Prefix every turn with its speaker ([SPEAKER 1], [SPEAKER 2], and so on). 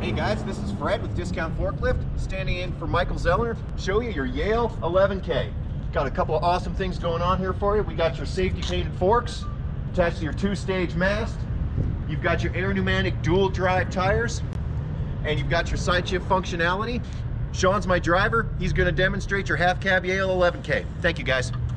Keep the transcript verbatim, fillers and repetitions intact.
[SPEAKER 1] Hey guys, this is Fred with Discount Forklift, standing in for Michael Zeller. Show you your Yale eleven K. Got a couple of awesome things going on here for you. We got your safety painted forks attached to your two-stage mast. You've got your air pneumatic dual drive tires, and you've got your side shift functionality. Sean's my driver. He's going to demonstrate your half cab Yale eleven K. Thank you guys.